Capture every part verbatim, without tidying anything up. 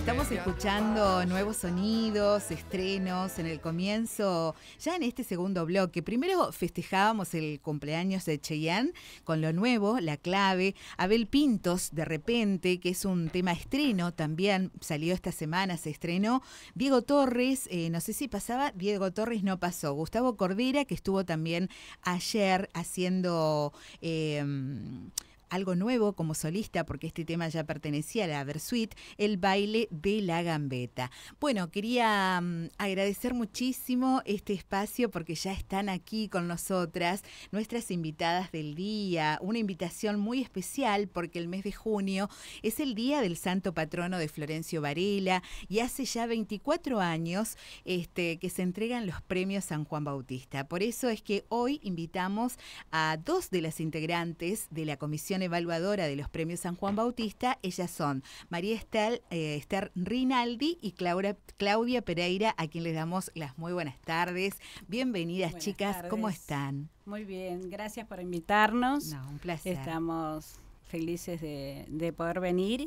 Estamos escuchando nuevos sonidos, estrenos en el comienzo, ya en este segundo bloque. Primero festejábamos el cumpleaños de Chayanne con lo nuevo, La Clave. Abel Pintos, De Repente, que es un tema estreno también, salió esta semana, se estrenó. Diego Torres, eh, no sé si pasaba, Diego Torres no pasó. Gustavo Cordera, que estuvo también ayer haciendo... Eh, algo nuevo como solista, porque este tema ya pertenecía a la Versuit, El Baile de la Gambeta. Bueno, quería um, agradecer muchísimo este espacio porque ya están aquí con nosotras nuestras invitadas del día, una invitación muy especial porque el mes de junio es el día del santo patrono de Florencio Varela y hace ya veinticuatro años este, que se entregan los premios San Juan Bautista. Por eso es que hoy invitamos a dos de las integrantes de la Comisión Evaluadora de los Premios San Juan Bautista. Ellas son María Esther, eh, Esther Rinaldi y Claudia, Claudia Pereira, a quien les damos las muy buenas tardes. Bienvenidas, buenas chicas, tardes. ¿Cómo están? Muy bien, gracias por invitarnos. No, un placer. Estamos felices de, de poder venir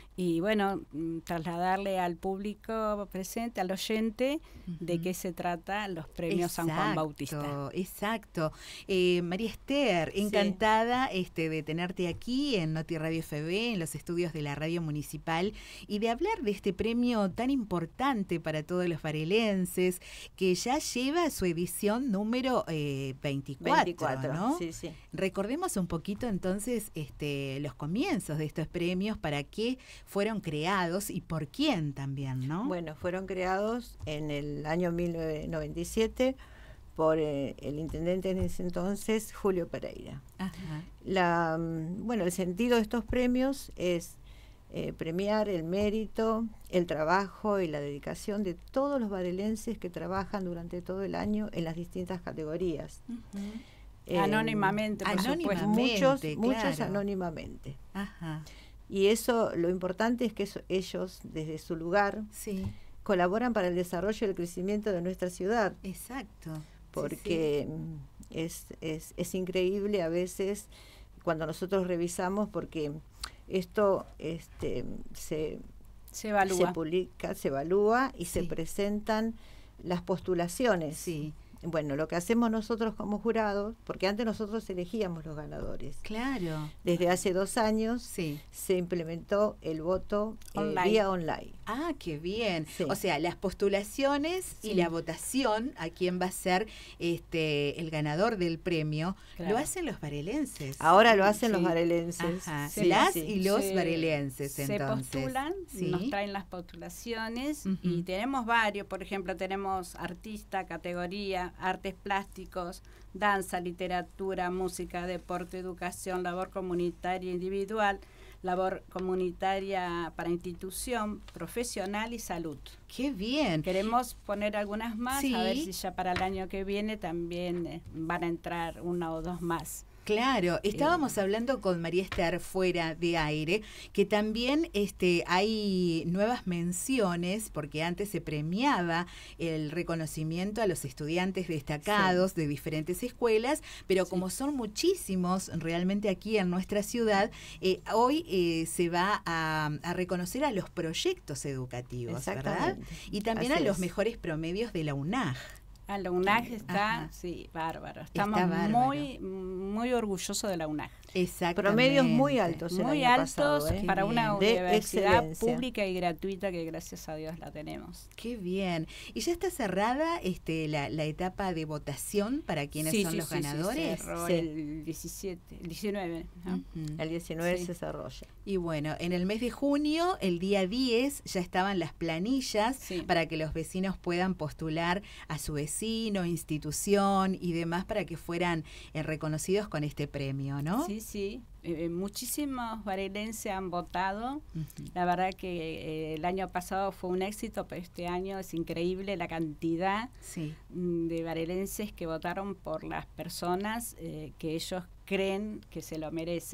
y bueno, trasladarle al público presente, al oyente, uh-huh. de qué se trata los premios exacto, San Juan Bautista. Exacto. Eh, María Esther, encantada sí. este, de tenerte aquí en Noti Radio F B, en los estudios de la radio municipal, y de hablar de este premio tan importante para todos los varelenses, que ya lleva su edición número eh, veinticuatro, veinticuatro, ¿no? Sí, sí. Recordemos un poquito entonces este, los comienzos de estos premios, para qué fueron creados y por quién también, ¿no? Bueno, fueron creados en el año mil novecientos noventa y siete por eh, el intendente en ese entonces, Julio Pereira. Ajá. La, bueno, el sentido de estos premios es eh, premiar el mérito, el trabajo y la dedicación de todos los varelenses que trabajan durante todo el año en las distintas categorías. Uh-huh. Eh, anónimamente, por anónimamente, muchos, claro. muchos anónimamente. Ajá. Y eso, lo importante es que eso, ellos, desde su lugar, sí. colaboran para el desarrollo y el crecimiento de nuestra ciudad. Exacto. Porque sí, sí. Es, es, es increíble a veces cuando nosotros revisamos, porque esto este, se, se, evalúa. se publica, se evalúa y sí. se presentan las postulaciones. Sí. Bueno, lo que hacemos nosotros como jurados, porque antes nosotros elegíamos los ganadores. Claro. Desde hace dos años sí. se implementó el voto online. Eh, vía online. Ah, qué bien. Sí. O sea, las postulaciones sí. y la votación a quién va a ser este el ganador del premio, claro. lo hacen los varelenses. Ahora lo hacen sí. los varelenses. Ajá. Sí, las sí. y los se, varelenses, entonces. Se postulan, ¿sí? nos traen las postulaciones uh-huh. y tenemos varios. Por ejemplo, tenemos artista, categoría, artes plásticos, danza, literatura, música, deporte, educación, labor comunitaria individual, labor comunitaria para institución, profesional y salud. ¡Qué bien! Queremos poner algunas más, sí. a ver si ya para el año que viene también eh, van a entrar una o dos más. Claro, estábamos eh, hablando con María Esther fuera de aire, que también este, hay nuevas menciones, porque antes se premiaba el reconocimiento a los estudiantes destacados sí. de diferentes escuelas, pero sí. como son muchísimos realmente aquí en nuestra ciudad, eh, hoy eh, se va a, a reconocer a los proyectos educativos, ¿verdad? Y también Así a los es. mejores promedios de la U N A G. Ah, la U N A G está, Ajá. sí, bárbaro. Estamos está bárbaro. muy muy orgullosos de la U N A G. Exactamente. Promedios muy altos. Muy el año altos pasado, ¿eh? para una de universidad excelencia. Pública y gratuita que gracias a Dios la tenemos. Qué bien. ¿Y ya está cerrada este la, la etapa de votación para quienes sí, son sí, los sí, ganadores? Sí, cerró sí. el diecisiete, el diecinueve. ¿no? Uh-huh. El diecinueve sí. se desarrolla. Y bueno, en el mes de junio, el día diez, ya estaban las planillas sí. para que los vecinos puedan postular a su vecino, institución y demás para que fueran eh, reconocidos con este premio, ¿no? Sí, sí. Eh, muchísimos varelenses han votado. Uh-huh. La verdad que eh, el año pasado fue un éxito, pero este año es increíble la cantidad sí. de varelenses que votaron por las personas eh, que ellos creen que se lo merecen.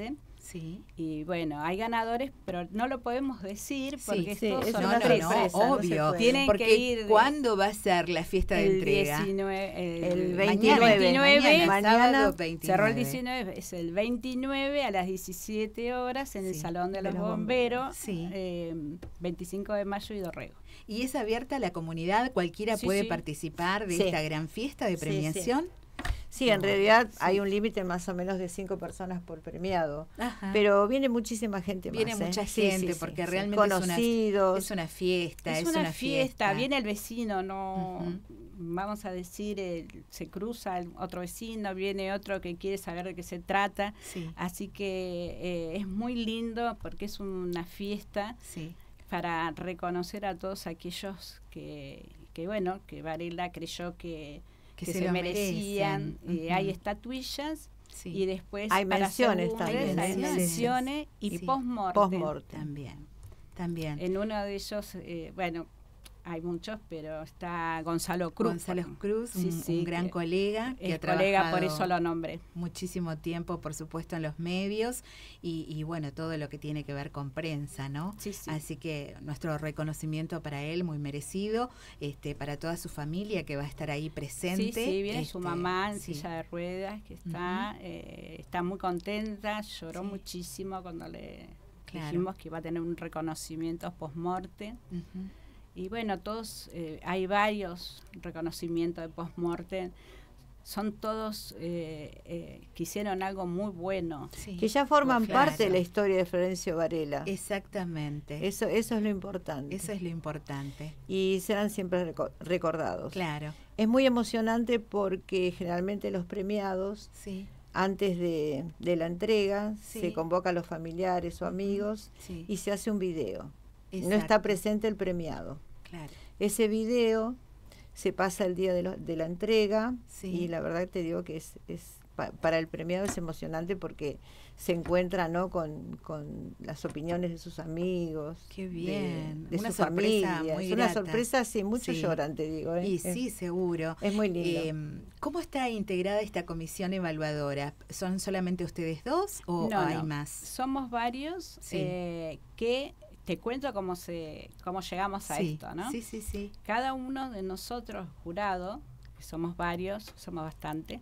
Sí. Y bueno, hay ganadores, pero no lo podemos decir porque sí, estos es son una tres. sorpresa, no, no obvio. se Tienen porque que ir de- ¿cuándo va a ser la fiesta de el entrega? diecinueve, el, El mañana, veintinueve. veintinueve, Mañana, sábado veintinueve. cerró el diecinueve, es el veintinueve a las diecisiete horas en el Sí, Salón de, de los los Bomberos, Bomberos. Sí. eh, veinticinco de mayo y Dorrego. ¿Y es abierta a la comunidad? ¿Cualquiera Sí, puede sí. participar de Sí. esta gran fiesta de Sí, sí. premiación? Sí, en No, realidad sí. hay un límite más o menos de cinco personas por premiado, Ajá. pero viene muchísima gente Viene más. ¿eh? mucha Sí, gente sí, sí, porque sí. realmente es una, conocidos. es una fiesta, Es, una, fiesta, viene el vecino, no Ujú. vamos a decir, el- se cruza el otro vecino, viene otro que quiere saber de qué se trata, Sí, así que eh, es muy lindo porque es una fiesta sí. para reconocer a todos aquellos que, que bueno, que Varela creyó que, Que que se se, lo merecían. merecen. Eh, Ujú. hay estatuillas Sí. y después Hay para menciones segundos, también, hay ¿eh? menciones y Sí. post-mortem. Post-mortem. También, también. En uno de ellos, eh, bueno, hay muchos, pero está Gonzalo Cruz. Gonzalo por- Cruz, Sí, un, sí, un gran que colega que es ha colega, por trabajado eso lo nombré. muchísimo tiempo, por supuesto, en los medios y, y bueno, todo lo que tiene que ver con prensa, ¿no? Sí, sí. Así que nuestro reconocimiento para él, muy merecido, este, para toda su familia que va a estar ahí presente. Sí, sí, viene su este, mamá en sí. silla de ruedas, que está, eh, está muy contenta, lloró Sí. muchísimo cuando le Claro. dijimos que iba a tener un reconocimiento post-morte. Ujú. Y bueno, todos, eh, hay varios reconocimientos de post-morte, son todos eh, eh, que hicieron algo muy bueno. Sí. Que ya forman Claro. parte de la historia de Florencio Varela. Exactamente. Eso, eso es lo importante. Eso es lo importante. Y serán siempre reco- recordados. Claro. Es muy emocionante porque generalmente los premiados, Sí, antes de, de la entrega, Sí. se convoca a los familiares o amigos sí. y se hace un video. No Exacto. está presente el premiado. Claro. Ese video se pasa el día de, lo- de la entrega Sí. y la verdad te digo que es, es pa- para el premiado es emocionante porque se encuentra, ¿no?, con, con las opiniones de sus amigos, Qué de- bien. de, Una su sorpresa familia. muy Es una grata. sorpresa, sí, muchos Sí. lloran, te digo. ¿eh? Y Es- sí, seguro. es muy lindo. Eh, ¿Cómo está integrada esta comisión evaluadora? ¿Son solamente ustedes dos o No, hay no. más? Somos varios Sí. eh, que te cuento cómo se cómo llegamos a sí, esto, ¿no? sí, sí, sí. Cada uno de nosotros, jurado, que somos varios, somos bastante,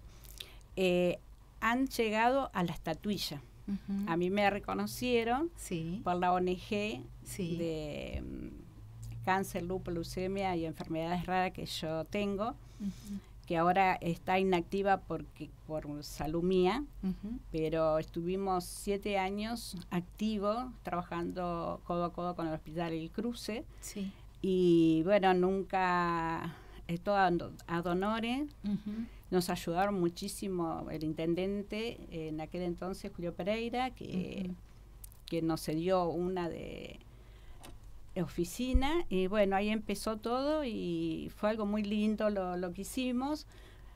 eh, han llegado a la estatuilla. Ujú. A mí me reconocieron Sí, por la O N G sí. de mm, cáncer, lupus, leucemia y enfermedades raras que yo tengo, Ujú, que ahora está inactiva porque por salud mía, ujú. pero estuvimos siete años activos trabajando codo a codo con el Hospital El Cruce Sí. y bueno, nunca, esto a, a Donore, Ujú. nos ayudaron muchísimo el intendente en aquel entonces, Julio Pereira, que, Ujú. que nos cedió una de oficina y bueno, ahí empezó todo y fue algo muy lindo lo, lo que hicimos.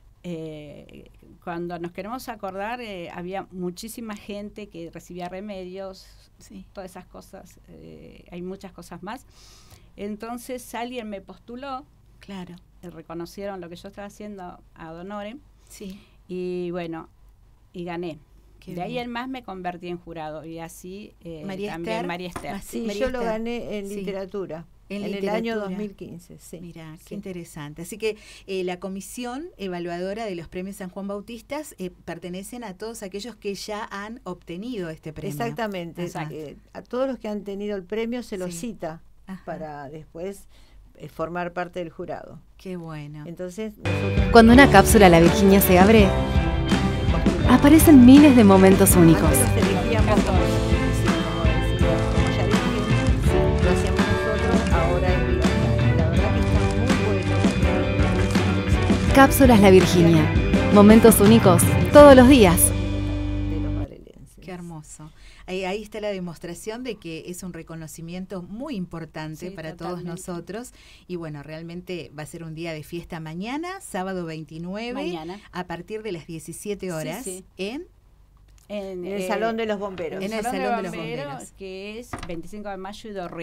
Eh, cuando nos queremos acordar, eh, había muchísima gente que recibía remedios, Sí. todas esas cosas, eh, hay muchas cosas más. Entonces alguien me postuló, Claro. eh, reconocieron lo que yo estaba haciendo a Donore Sí. y bueno, y gané. Qué de ahí bien. en más me convertí en jurado y así eh, María también Esther, María Esther. más- Sí, María yo lo Esther. gané en Sí. literatura, En en, el año literatura. dos mil quince. Sí. Mira, qué Sí. interesante. Así que eh, la comisión evaluadora de los premios San Juan Bautistas eh, pertenecen a todos aquellos que ya han obtenido este premio. Exactamente. Exacto. Eh, a todos los que han tenido el premio se los Sí. cita Ajá. para después eh, formar parte del jurado. Qué bueno. Entonces, nosotros Cuando una cápsula La Virginia se abre, postulamos. aparecen miles de momentos únicos. Antes los elegíamos como, sí, como decía, como ya dije, lo hacíamos nosotros, ahora es vía online. La verdad que está muy bueno. Cápsulas La Virginia. Momentos únicos todos los días. De los varelenses. Qué hermoso. Ahí, ahí está la demostración de que es un reconocimiento muy importante Sí, para todos totalmente. nosotros. Y bueno, realmente va a ser un día de fiesta mañana, sábado veintinueve, Mañana. a partir de las diecisiete horas, Sí, sí. en En, En el eh, Salón de los Bomberos. En el Salón de los Bomberos, Bomberos. que es veinticinco de mayo y Dorrego.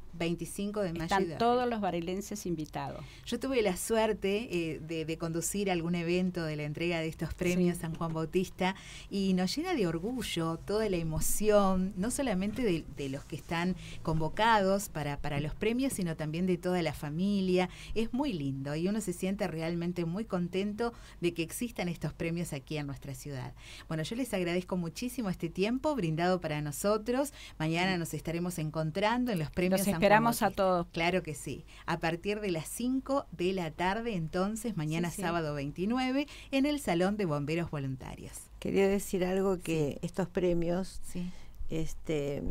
veinticinco de mayo. Están y de todos abril. los barelenses invitados. Yo tuve la suerte eh, de, de conducir algún evento de la entrega de estos premios Sí. San Juan Bautista y nos llena de orgullo toda la emoción, no solamente de, de los que están convocados para, para los premios, sino también de toda la familia. Es muy lindo y uno se siente realmente muy contento de que existan estos premios aquí en nuestra ciudad. Bueno, yo les agradezco muchísimo este tiempo brindado para nosotros. Mañana nos estaremos encontrando en los premios Los San Juan esperamos a Bautista. todos. Claro que sí. A partir de las cinco de la tarde, entonces, mañana Sí, sí. sábado veintinueve, en el Salón de Bomberos Voluntarios. Quería decir algo que estos premios, Sí. este,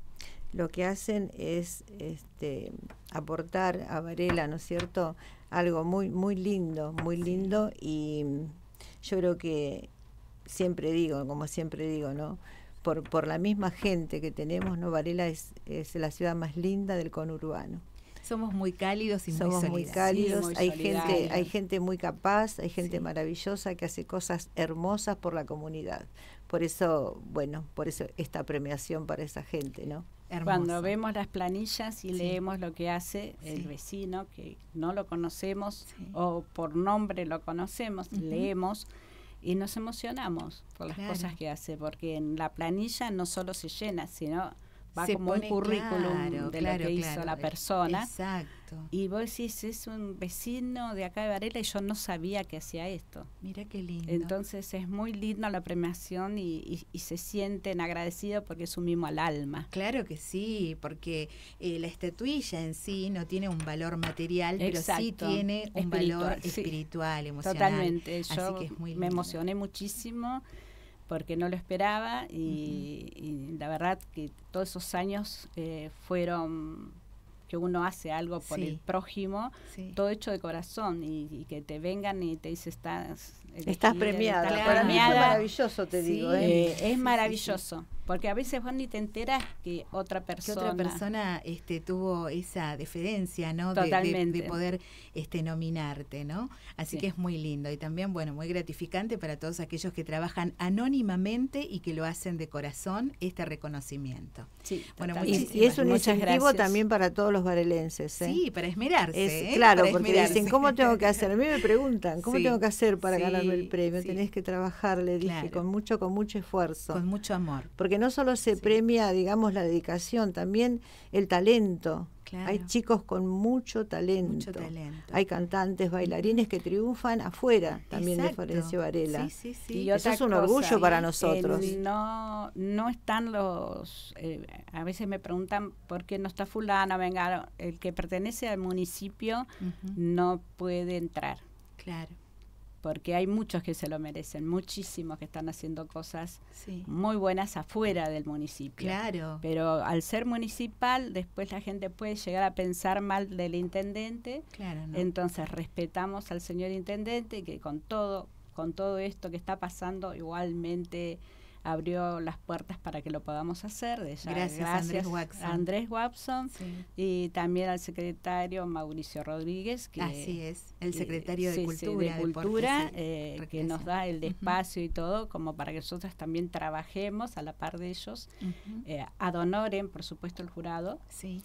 lo que hacen es este, aportar a Varela, ¿no es cierto? Algo muy, muy lindo, muy lindo, y yo creo que siempre digo, como siempre digo, ¿no? Por, por la misma gente que tenemos, ¿no? Varela es, es la ciudad más linda del conurbano. Somos muy cálidos y muy Somos muy solidarios. cálidos, Sí, muy hay gente, solidarios. hay gente muy capaz, hay gente Sí. maravillosa que hace cosas hermosas por la comunidad. Por eso, bueno, por eso esta premiación para esa gente, ¿no? Hermoso. Cuando vemos las planillas y Sí. leemos lo que hace el Sí. vecino, que no lo conocemos Sí. o por nombre lo conocemos, Ujú. leemos y nos emocionamos por las Claro. cosas que hace, porque en la planilla no solo se llena, sino va Se como pone un currículum claro, de claro, lo que claro. hizo la persona. Exacto. Y vos decís, es un vecino de acá de Varela y yo no sabía que hacía esto. Mira qué lindo. Entonces es muy lindo la premiación y, y, y se sienten agradecidos porque es un mimo al alma. Claro que sí, porque eh, la estatuilla en sí no tiene un valor material, pero sí Exacto. tiene un Espiritual, valor sí. espiritual, emocional. Totalmente. Así Yo que es muy me lindo. emocioné muchísimo porque no lo esperaba y, uh-huh. y la verdad que todos esos años eh, fueron que uno hace algo por sí. el prójimo, sí. todo hecho de corazón y, y que te vengan y te dicen estás elegida, estás premiada. Estás Para premiada. mí fue maravilloso, te sí. digo. ¿eh? Eh, es maravilloso. Sí, sí. Porque a veces vos ni te enteras que otra persona... Que otra persona este, tuvo esa deferencia, ¿no? Totalmente. De, de, de poder este, nominarte, ¿no? Así sí. que es muy lindo. Y también, bueno, muy gratificante para todos aquellos que trabajan anónimamente y que lo hacen de corazón, este reconocimiento. Sí, bueno, y, y es un incentivo también para todos los varelenses. ¿eh? Sí, para esmerarse. Es, ¿eh? Claro, para porque esmerarse. dicen, ¿cómo tengo que hacer? A mí me preguntan, ¿cómo sí. tengo que hacer para sí, ganarme el premio? Sí. Tenés que trabajar, le dije, claro. con mucho, con mucho esfuerzo. Con mucho amor. Porque no solo se sí. premia, digamos, la dedicación, también el talento. Claro. Hay chicos con mucho talento. mucho talento. Hay cantantes, bailarines que triunfan afuera también Exacto. de Florencio Varela. Sí, sí, sí. Y eso es un orgullo cosa, para nosotros. El, no, no están los... Eh, a veces me preguntan por qué no está fulano. Venga, el que pertenece al municipio uh-huh. no puede entrar. Claro. Porque hay muchos que se lo merecen, muchísimos que están haciendo cosas sí. muy buenas afuera del municipio. Claro. Pero al ser municipal, después la gente puede llegar a pensar mal del intendente. Claro, ¿no? Entonces respetamos al señor intendente que con todo, con todo esto que está pasando, igualmente abrió las puertas para que lo podamos hacer. De ya, gracias, gracias Andrés Watson. A Andrés Watson sí. y también al secretario Mauricio Rodríguez. Que, Así es, el secretario eh, de sí, Cultura, sí, de Cultura Deportes, eh, que nos da el espacio uh-huh. y todo, como para que nosotros también trabajemos a la par de ellos. Uh-huh. eh, ad honorem, por supuesto, el jurado. Sí.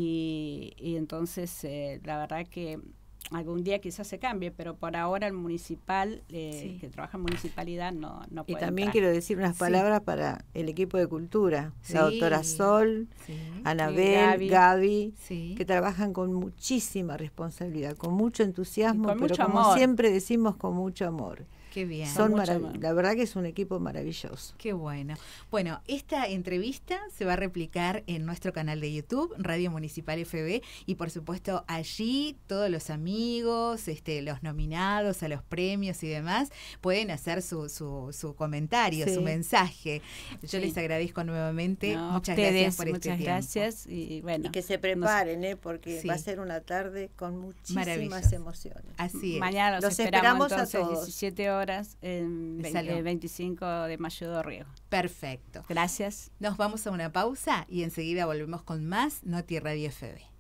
Y, y entonces, eh, la verdad que algún día quizás se cambie, pero por ahora el municipal, eh, sí. que trabaja en municipalidad, no, no puede Y también entrar. quiero decir unas palabras sí. para el equipo de cultura, sí. la doctora Sol, sí. Anabel, Gaby, Gaby sí. que trabajan con muchísima responsabilidad, con mucho entusiasmo, con pero mucho como amor. siempre decimos, con mucho amor. Qué bien. Son marav- la verdad que es un equipo maravilloso. Qué bueno. Bueno, esta entrevista se va a replicar en nuestro canal de YouTube, Radio Municipal F B, y por supuesto allí todos los amigos, este, los nominados a los premios y demás, pueden hacer su, su, su comentario, sí. su mensaje. Yo sí. les agradezco nuevamente. No, muchas ustedes, gracias por muchas este tiempo. gracias y bueno. Y que se preparen, nos, ¿eh? porque sí. va a ser una tarde con muchísimas emociones. Así es. Mañana los, los esperamos, esperamos entonces, a todos. diecisiete horas en el veinticinco de mayo de Riego. Perfecto. Gracias. Nos vamos a una pausa y enseguida volvemos con más Noti Radio F B.